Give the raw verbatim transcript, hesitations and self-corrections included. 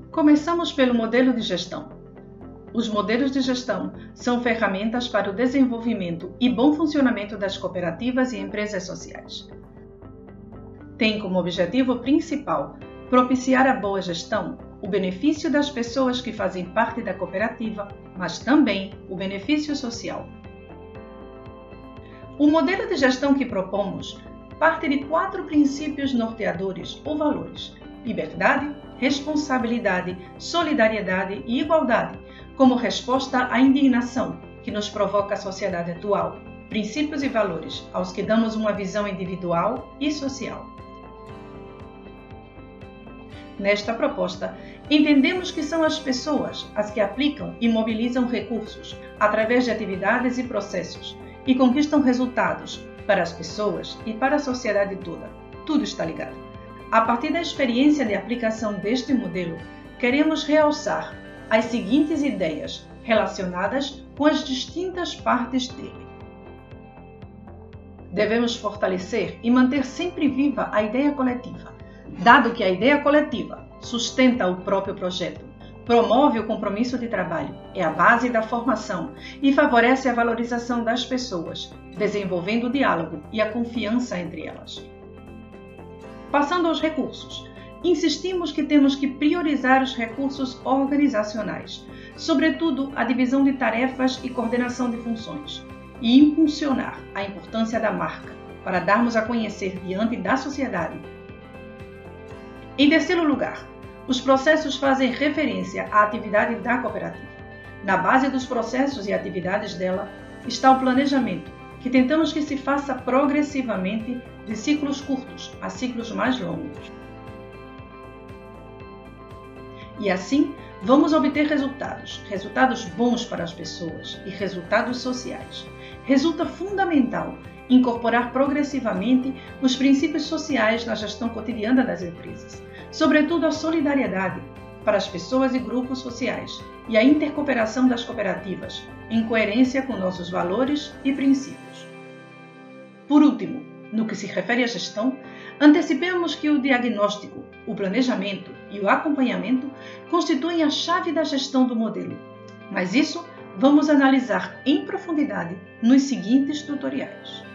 Começamos pelo modelo de gestão. Os modelos de gestão são ferramentas para o desenvolvimento e bom funcionamento das cooperativas e empresas sociais. Tem como objetivo principal propiciar a boa gestão, o benefício das pessoas que fazem parte da cooperativa, mas também o benefício social. O modelo de gestão que propomos parte de quatro princípios norteadores ou valores: liberdade, responsabilidade, solidariedade e igualdade, como resposta à indignação que nos provoca a sociedade atual, princípios e valores aos que damos uma visão individual e social. Nesta proposta, entendemos que são as pessoas as que aplicam e mobilizam recursos através de atividades e processos e conquistam resultados para as pessoas e para a sociedade toda. Tudo está ligado. A partir da experiência de aplicação deste modelo, queremos realçar as seguintes ideias relacionadas com as distintas partes dele. Devemos fortalecer e manter sempre viva a ideia coletiva, dado que a ideia coletiva sustenta o próprio projeto, promove o compromisso de trabalho, é a base da formação e favorece a valorização das pessoas, desenvolvendo o diálogo e a confiança entre elas. Passando aos recursos, insistimos que temos que priorizar os recursos organizacionais, sobretudo a divisão de tarefas e coordenação de funções, e impulsionar a importância da marca para darmos a conhecer diante da sociedade. Em terceiro lugar, os processos fazem referência à atividade da cooperativa. Na base dos processos e atividades dela está o planejamento, que tentamos que se faça progressivamente de ciclos curtos a ciclos mais longos. E assim, vamos obter resultados, resultados bons para as pessoas e resultados sociais. Resulta fundamental incorporar progressivamente os princípios sociais na gestão cotidiana das empresas, sobretudo a solidariedade para as pessoas e grupos sociais e a intercooperação das cooperativas, em coerência com nossos valores e princípios. Por último, no que se refere à gestão, antecipemos que o diagnóstico, o planejamento e o acompanhamento constituem a chave da gestão do modelo, mas isso vamos analisar em profundidade nos seguintes tutoriais.